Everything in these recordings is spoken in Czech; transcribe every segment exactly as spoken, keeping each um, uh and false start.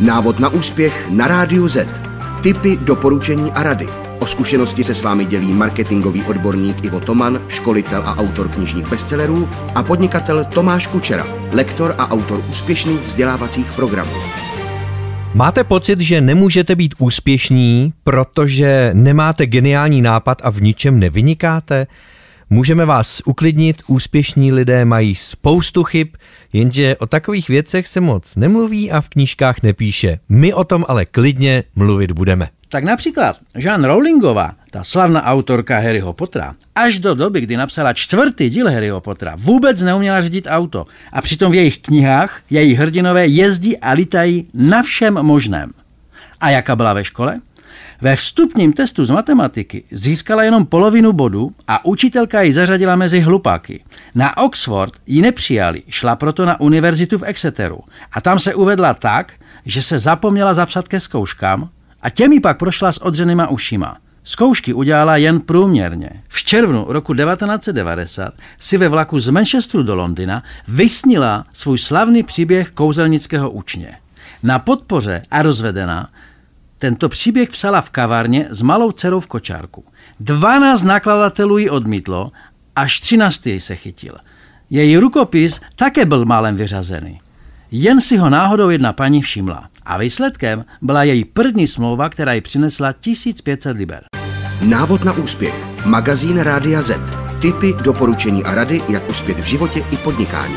Návod na úspěch na Rádiu Z. Tipy, doporučení a rady. O zkušenosti se s vámi dělí marketingový odborník Ivo Toman, školitel a autor knižních bestsellerů, a podnikatel Tomáš Kučera, lektor a autor úspěšných vzdělávacích programů. Máte pocit, že nemůžete být úspěšní, protože nemáte geniální nápad a v ničem nevynikáte? Můžeme vás uklidnit, úspěšní lidé mají spoustu chyb, jenže o takových věcech se moc nemluví a v knížkách nepíše. My o tom ale klidně mluvit budeme. Tak například Joanne Rowlingová, ta slavná autorka Harryho Pottera, až do doby, kdy napsala čtvrtý díl Harryho Pottera, vůbec neuměla řídit auto. A přitom v jejich knihách její hrdinové jezdí a lítají na všem možném. A jaká byla ve škole? Ve vstupním testu z matematiky získala jenom polovinu bodu a učitelka ji zařadila mezi hlupáky. Na Oxford ji nepřijali, šla proto na univerzitu v Exeteru. A tam se uvedla tak, že se zapomněla zapsat ke zkouškám a těmi pak prošla s odřenýma ušima. Zkoušky udělala jen průměrně. V červnu roku devatenáct set devadesát si ve vlaku z Manchesteru do Londýna vysnila svůj slavný příběh kouzelnického učně. Na podpoře a rozvedená tento příběh psala v kavárně s malou dcerou v kočárku. Dvanáct nakladatelů ji odmítlo, až třináctý se chytil. Její rukopis také byl málem vyřazený. Jen si ho náhodou jedna paní všimla. A výsledkem byla její první smlouva, která jí přinesla tisíc pět set liber. Návod na úspěch. Magazín Rádia Z. Tipy, doporučení a rady, jak uspět v životě i podnikání.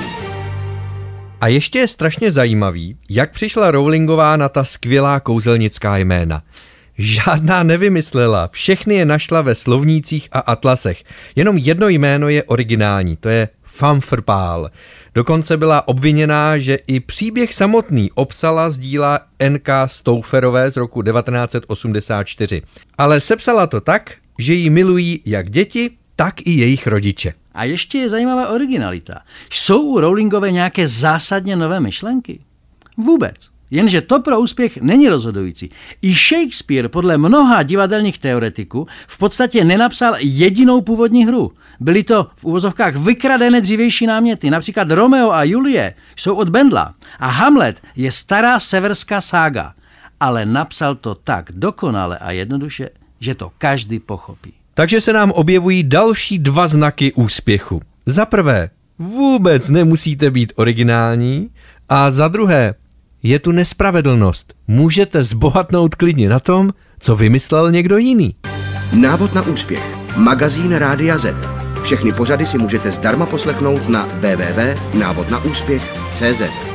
A ještě je strašně zajímavý, jak přišla Rowlingová na ta skvělá kouzelnická jména. Žádná nevymyslela, všechny je našla ve slovnících a atlasech. Jenom jedno jméno je originální, to je Femme fatale. Dokonce byla obviněná, že i příběh samotný obsala z díla N K Staufferové z roku devatenáct set osmdesát čtyři. Ale sepsala to tak, že ji milují jak děti, tak i jejich rodiče. A ještě je zajímavá originalita. Jsou u Rowlingové nějaké zásadně nové myšlenky? Vůbec. Jenže to pro úspěch není rozhodující. I Shakespeare podle mnoha divadelních teoretiků v podstatě nenapsal jedinou původní hru. Byly to v uvozovkách vykradené dřívější náměty. Například Romeo a Julie jsou od Bendla a Hamlet je stará severská sága. Ale napsal to tak dokonale a jednoduše, že to každý pochopí. Takže se nám objevují další dva znaky úspěchu. Za prvé, vůbec nemusíte být originální, a za druhé, je tu nespravedlnost. Můžete zbohatnout klidně na tom, co vymyslel někdo jiný. Návod na úspěch. Magazín Rádia Z. Všechny pořady si můžete zdarma poslechnout na w w w tečka návod na úspěch tečka cé zet.